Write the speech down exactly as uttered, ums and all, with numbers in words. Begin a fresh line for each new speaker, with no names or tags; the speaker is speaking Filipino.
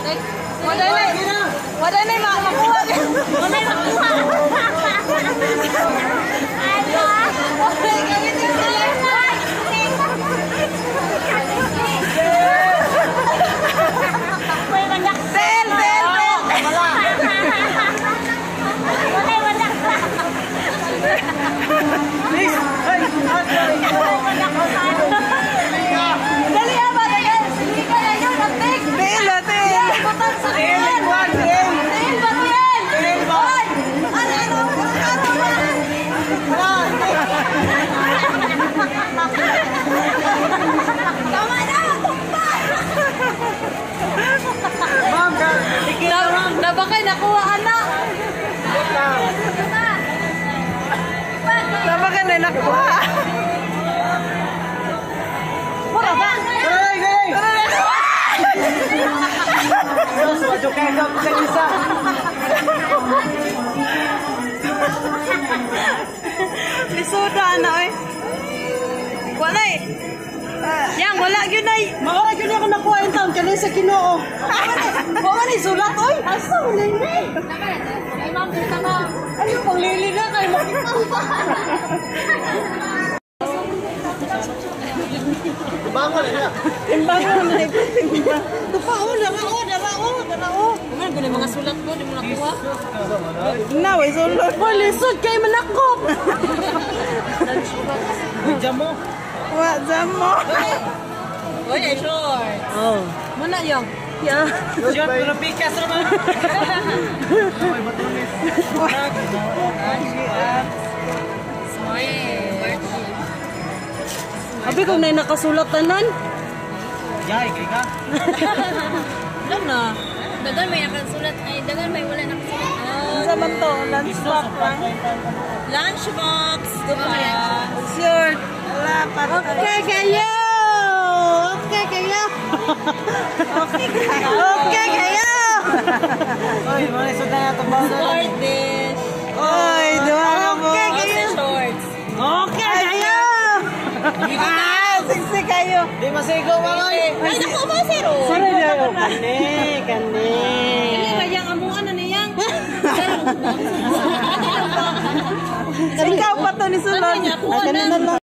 Wala na. Wala na yung makuha. Wala yung makuha.
Nabakay, nakuha anak. Nabakay na nakuha. Wala ba?
Hey, hey! Sus, madukay ka sa isa.
Lisuda na eh. Wala eh. Yang wala gyud ay.
Mawala gyud ako nakuha yung taon kanina sa Ginoo. Wala ni sulat oy. Asa mo nini? Ay ma'am, dito mo. Ano pang lili na kay makita pa.
Bangon na.
Timbangon na ito. Tupa o, dara o, dara o, dara o.
Kuman gani mga sulat ko di mo nakuha.
Now is all lisod kay manakop.
Diyan mo.
Wa jamo.
Oy, ay short.
Oh.
Muna yung.
Ya.
Diyan pero pikas naman. May batulis.
Smile.
Abi kung nay nakasulat tanan.
Yay, kay ka.
Alam na. Dagan may nakasulat ay dagan may wala nakasulat.
Sa man to, lunch box lang.
Lunchbox. Diba?
Sure. Okay kayo. Okay kayo. Okay kayo. Okay kayo.
Oy, mali sud na ato ba?
Short dish.
Oy, duha mo. Okay kayo.
Shorts.
Okay kayo. Ah, siksi kayo.
Di masigaw ba oy?
Ay, naku mo, zero.
Sino daw? Kani, kani.
Hindi ba yung amuan na niyang?
Ikaw pa to ni Sulod.
Ano niya, kuha
Ah, ganun
na.
na lang.